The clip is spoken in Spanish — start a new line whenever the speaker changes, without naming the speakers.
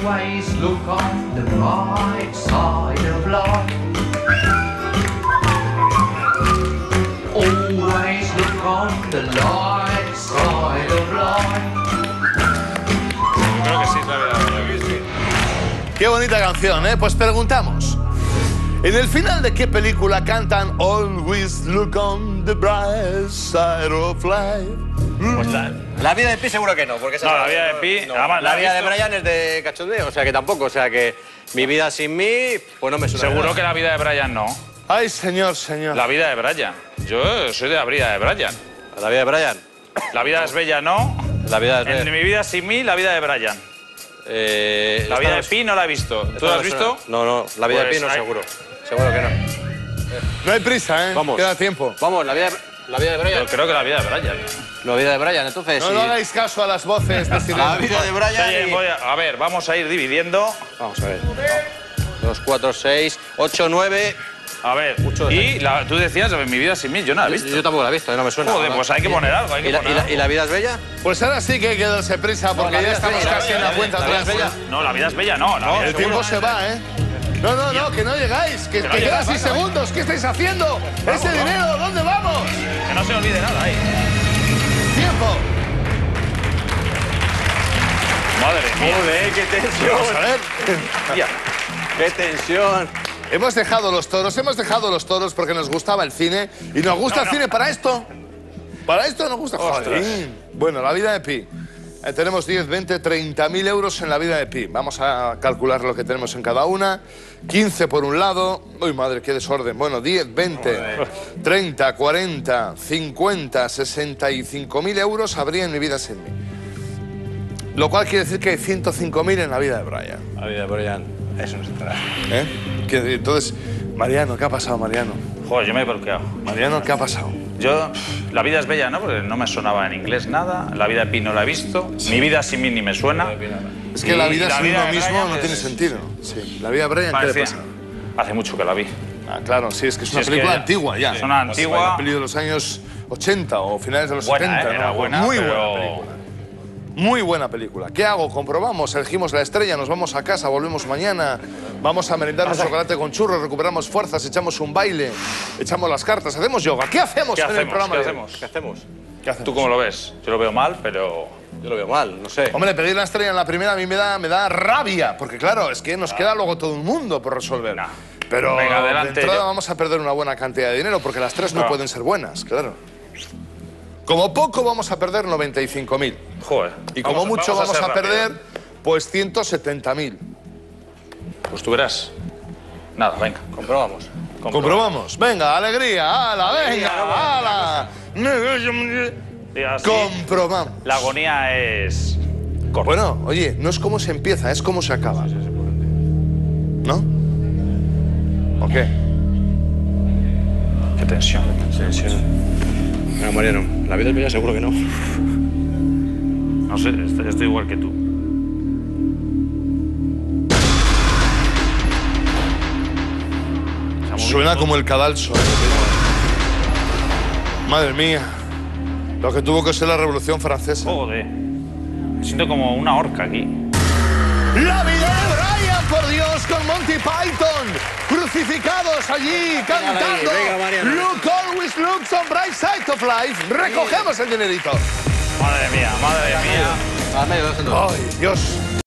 Always look on the bright side of life. Always look on the light side of life.
Yo creo que sí es la vida de Brian.
Qué bonita canción, ¿eh? Pues preguntamos. ¿En el final de qué película cantan Always look on the bright side of life?
Pues la vida de Pi seguro que no, porque esa
No, la vida de Pi...
no.
además,
La vida de
visto.
Brian es de cachondeo, o sea que tampoco, o sea que mi vida sin mí, pues no me suena.
Seguro que la vida de Brian no.
Ay, señor, señor.
La vida de Brian. Yo soy de la vida de Brian.
La vida de Brian.
La vida es bella, ¿no?
La vida es
En mi vida sin mí, la vida de Brian. La vida de Pi no la he visto. ¿Tú la has visto?
No, no, la vida de
Pues
Pi no,
hay-
seguro. Seguro que no.
No hay prisa, ¿eh?
Vamos.
Queda tiempo.
Vamos, la vida de Brian.
Yo creo que la vida de Brian.
La vida de Brian, entonces.
No,
sí.
no hagáis caso a las voces de silencio.
La vida de Brian.
Oye,
y-
a ver, vamos a ir dividiendo.
Vamos a ver. 2, 4, 6, 8, 9.
A ver, tú decías mi vida sin mí, yo no la he visto.
Yo tampoco la he visto, no me suena.
Joder, pues hay que poner algo, hay que poner algo.
¿Y la vida es bella?
Pues ahora sí que hay que darse prisa porque
la
ya
vida
estamos
es bella,
casi en la cuenta
la vida
atrás.
es bella.
No, la vida es bella, no. La vida
El
es
tiempo
seguro.
se va, ¿eh? No, no, no, que no llegáis, que
no
quedan
llegáis,
6
venga,
segundos. ¿Qué estáis haciendo? Ese dinero, ¿dónde vamos?
Que no se olvide nada ahí.
Tiempo.
Madre mía.
Joder, qué tensión.
Vamos a ver.
Tía.
Qué tensión.
Hemos dejado los toros porque nos gustaba el cine. ¿Y nos gusta el cine para esto? ¿Para esto nos gusta? Joder. Bueno, la vida de Pi. Tenemos 10, 20, 30.000 euros en la vida de Pi. Vamos a calcular lo que tenemos en cada una. 15 por un lado. Uy, madre, qué desorden. Bueno, 10, 20, 30, 40, 50, 65.000 euros habría en mi vida sin mí. Lo cual quiere decir que hay 105.000 en la vida de Brian.
La vida de Brian, eso no se trata.
Entonces, Mariano, ¿qué ha pasado, Mariano?
Joder, yo me he bloqueado.
Mariano, ¿qué ha pasado?
Yo, la vida es bella, ¿no? Porque no me sonaba en inglés nada. La vida de Pi no la he visto. Mi vida sin mí ni me suena.
Es que la
Y
vida
la
sin
vida
uno
de
mismo
Brian
no
es-
tiene sentido. Sí. La vida de Brian, ¿qué le
Parecía-
pasa?
Hace mucho que la vi.
Ah, claro, sí, es que es una
es que
película
ya-
antigua ya.
Es una
Una
antigua.
peli de los años 80 o finales de los
Buena,
70.
era
¿no?
buena,
Muy
pero-
buena película. Muy buena película. ¿Qué hago? Comprobamos, elegimos la estrella, nos vamos a casa, volvemos mañana, vamos a merendar un chocolate con churros, recuperamos fuerzas, echamos un baile, echamos las cartas, hacemos yoga. ¿Qué hacemos
¿Qué
en el
hacemos?
programa
¿Qué
de hoy?
hacemos?
¿Qué hacemos?
¿Qué hacemos?
¿Tú cómo lo ves? Yo lo veo mal, pero...
Yo lo veo mal, no sé.
Hombre, pedir la estrella en la primera a mí me da rabia, porque claro, es que nos queda luego todo un mundo por resolver.
Nah.
Pero
Venga,
de
adelante,
entrada
yo-
vamos a perder una buena cantidad de dinero, porque las tres no
No.
pueden ser buenas, claro. Como poco vamos a perder 95.000.
Joder.
Y como mucho vamos
ser
a
rápido.
perder, pues 170.000.
Pues tú verás. Nada, venga.
Comprobamos.
Comprobamos. Venga, alegría, ala, venga, ala.
Y así,
Comprobamos.
la agonía es... corta.
Bueno, oye, no es cómo se empieza, es cómo se acaba. ¿No? ¿O qué?
Qué tensión.
No, Mariano, la vida es bella seguro que no.
No sé, estoy igual que tú.
Suena como el cadalso. Madre mía. Lo que tuvo que ser la Revolución Francesa.
Joder. Me siento como una horca aquí.
La vida de Brian, por Dios, con Monty Python. Crucificados allí, cantando.
venga, Mariano.
Look always looks on bright side of life. Recogemos el dinerito.
Madre mía, madre mía.
A medio, 2 en 2.
Ay, Dios.